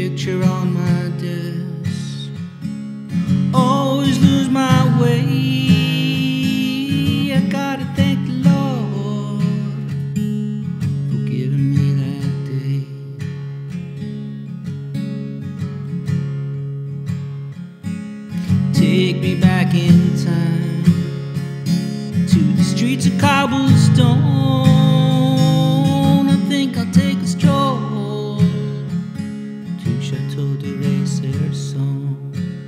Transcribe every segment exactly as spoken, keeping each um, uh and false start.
picture on my desk. Always lose my way. I gotta thank the Lord for giving me that day. Take me back in time to the streets of cobblestone. I think I'll take a stroll to Chateau de Racer-Son.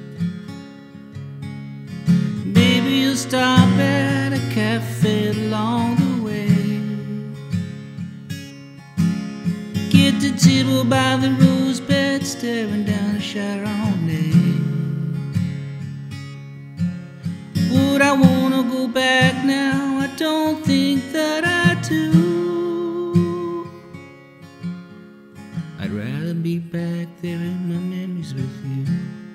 Maybe you'll stop at a cafe along the way. Get the table by the rose bed, staring down the Chardonnay. Would I wanna go back now? I don't think that I do. I'd rather be back there in my memories with you.